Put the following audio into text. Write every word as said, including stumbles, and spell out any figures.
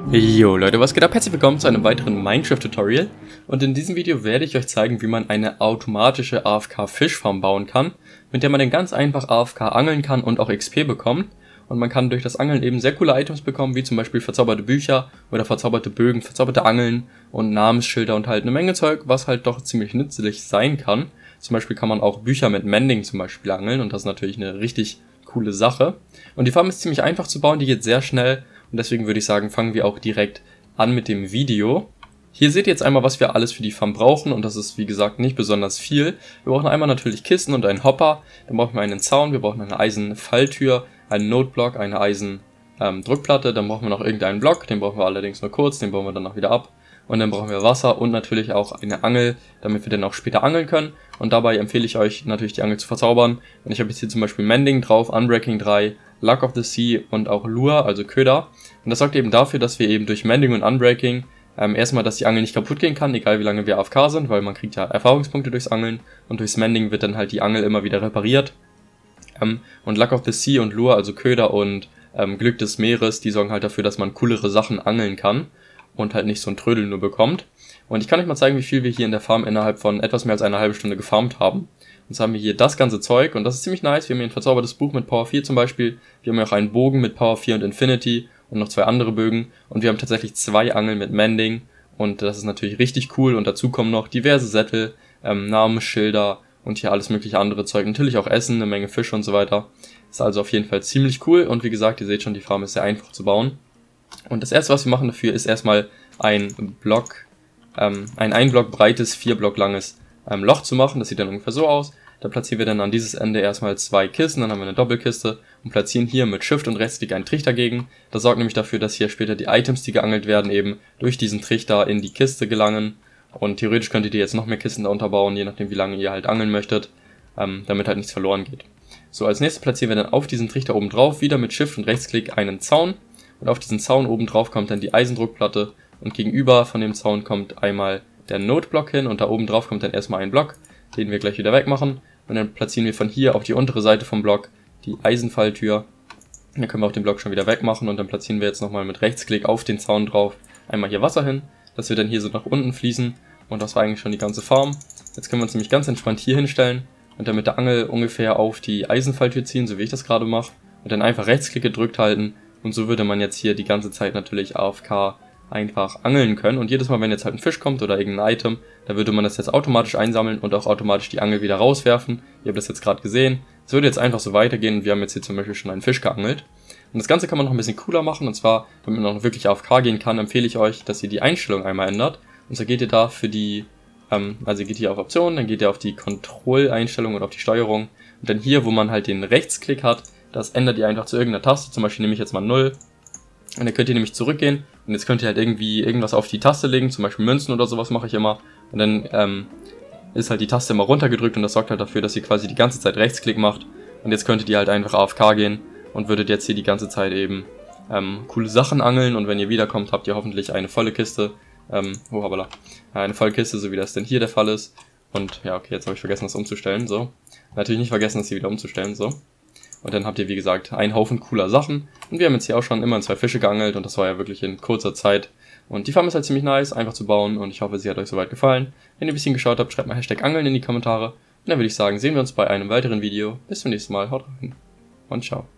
Jo Leute, was geht ab? Herzlich willkommen zu einem weiteren Minecraft-Tutorial. Und in diesem Video werde ich euch zeigen, wie man eine automatische A F K-Fischfarm bauen kann, mit der man dann ganz einfach A F K angeln kann und auch X P bekommt. Und man kann durch das Angeln eben sehr coole Items bekommen, wie zum Beispiel verzauberte Bücher oder verzauberte Bögen, verzauberte Angeln und Namensschilder und halt eine Menge Zeug, was halt doch ziemlich nützlich sein kann. Zum Beispiel kann man auch Bücher mit Mending zum Beispiel angeln und das ist natürlich eine richtig coole Sache. Und die Farm ist ziemlich einfach zu bauen, die geht sehr schnell. Und deswegen würde ich sagen, fangen wir auch direkt an mit dem Video. Hier seht ihr jetzt einmal, was wir alles für die Farm brauchen. Und das ist, wie gesagt, nicht besonders viel. Wir brauchen einmal natürlich Kisten und einen Hopper. Dann brauchen wir einen Zaun, wir brauchen eine Eisenfalltür, einen Noteblock, eine Eisendruckplatte. Ähm, dann brauchen wir noch irgendeinen Block, den brauchen wir allerdings nur kurz, den bauen wir dann noch wieder ab. Und dann brauchen wir Wasser und natürlich auch eine Angel, damit wir dann auch später angeln können. Und dabei empfehle ich euch natürlich die Angel zu verzaubern. Und ich habe jetzt hier zum Beispiel Mending drauf, Unbreaking drei, Luck of the Sea und auch Lure, also Köder. Und das sorgt eben dafür, dass wir eben durch Mending und Unbreaking ähm, erstmal, dass die Angel nicht kaputt gehen kann, egal wie lange wir A F K sind, weil man kriegt ja Erfahrungspunkte durchs Angeln. Und durchs Mending wird dann halt die Angel immer wieder repariert. Ähm, und Luck of the Sea und Lure, also Köder und ähm, Glück des Meeres, die sorgen halt dafür, dass man coolere Sachen angeln kann. Und halt nicht so ein Trödel nur bekommt. Und ich kann euch mal zeigen, wie viel wir hier in der Farm innerhalb von etwas mehr als einer halben Stunde gefarmt haben. Und so haben wir hier das ganze Zeug und das ist ziemlich nice. Wir haben hier ein verzaubertes Buch mit Power vier zum Beispiel. Wir haben hier auch einen Bogen mit Power vier und Infinity und noch zwei andere Bögen. Und wir haben tatsächlich zwei Angeln mit Mending und das ist natürlich richtig cool. Und dazu kommen noch diverse Sättel, ähm, Namensschilder und hier alles mögliche andere Zeug. Natürlich auch Essen, eine Menge Fisch und so weiter. Ist also auf jeden Fall ziemlich cool und wie gesagt, ihr seht schon, die Farm ist sehr einfach zu bauen. Und das erste, was wir machen dafür, ist erstmal ein Block, ähm, ein ein Block breites, vier Block langes ähm, Loch zu machen. Das sieht dann ungefähr so aus. Da platzieren wir dann an dieses Ende erstmal zwei Kisten, dann haben wir eine Doppelkiste und platzieren hier mit Shift und Rechtsklick einen Trichter gegen. Das sorgt nämlich dafür, dass hier später die Items, die geangelt werden, eben durch diesen Trichter in die Kiste gelangen. Und theoretisch könntet ihr jetzt noch mehr Kisten darunter bauen, je nachdem wie lange ihr halt angeln möchtet, ähm, damit halt nichts verloren geht. So, als nächstes platzieren wir dann auf diesen Trichter oben drauf wieder mit Shift und Rechtsklick einen Zaun. Und auf diesen Zaun oben drauf kommt dann die Eisendruckplatte und gegenüber von dem Zaun kommt einmal der Noteblock hin und da oben drauf kommt dann erstmal ein Block, den wir gleich wieder wegmachen. Und dann platzieren wir von hier auf die untere Seite vom Block die Eisenfalltür. Dann können wir auch den Block schon wieder wegmachen und dann platzieren wir jetzt nochmal mit Rechtsklick auf den Zaun drauf einmal hier Wasser hin, dass wir dann hier so nach unten fließen und das war eigentlich schon die ganze Farm. Jetzt können wir uns nämlich ganz entspannt hier hinstellen und dann mit der Angel ungefähr auf die Eisenfalltür ziehen, so wie ich das gerade mache und dann einfach Rechtsklick gedrückt halten. Und so würde man jetzt hier die ganze Zeit natürlich A F K einfach angeln können. Und jedes Mal, wenn jetzt halt ein Fisch kommt oder irgendein Item, da würde man das jetzt automatisch einsammeln und auch automatisch die Angel wieder rauswerfen. Ihr habt das jetzt gerade gesehen. Es würde jetzt einfach so weitergehen und wir haben jetzt hier zum Beispiel schon einen Fisch geangelt. Und das Ganze kann man noch ein bisschen cooler machen. Und zwar, wenn man noch wirklich A F K gehen kann, empfehle ich euch, dass ihr die Einstellung einmal ändert. Und so geht ihr da für die, ähm, also ihr geht hier auf Optionen, dann geht ihr auf die Kontrolleinstellung oder auf die Steuerung. Und dann hier, wo man halt den Rechtsklick hat, das ändert ihr einfach zu irgendeiner Taste, zum Beispiel nehme ich jetzt mal null. Und dann könnt ihr nämlich zurückgehen und jetzt könnt ihr halt irgendwie irgendwas auf die Taste legen, zum Beispiel Münzen oder sowas mache ich immer. Und dann ähm, ist halt die Taste immer runtergedrückt und das sorgt halt dafür, dass ihr quasi die ganze Zeit Rechtsklick macht. Und jetzt könntet ihr halt einfach A F K gehen und würdet jetzt hier die ganze Zeit eben ähm, coole Sachen angeln. Und wenn ihr wiederkommt, habt ihr hoffentlich eine volle Kiste, ähm, oh hoppala, eine volle Kiste, so wie das denn hier der Fall ist. Und ja, okay, jetzt habe ich vergessen, das umzustellen, so. Natürlich nicht vergessen, das hier wieder umzustellen, so. Und dann habt ihr, wie gesagt, einen Haufen cooler Sachen. Und wir haben jetzt hier auch schon immer zwei Fische geangelt und das war ja wirklich in kurzer Zeit. Und die Farm ist halt ziemlich nice, einfach zu bauen und ich hoffe, sie hat euch soweit gefallen. Wenn ihr ein bisschen geschaut habt, schreibt mal Hashtag Angeln in die Kommentare. Und dann würde ich sagen, sehen wir uns bei einem weiteren Video. Bis zum nächsten Mal, haut rein und ciao.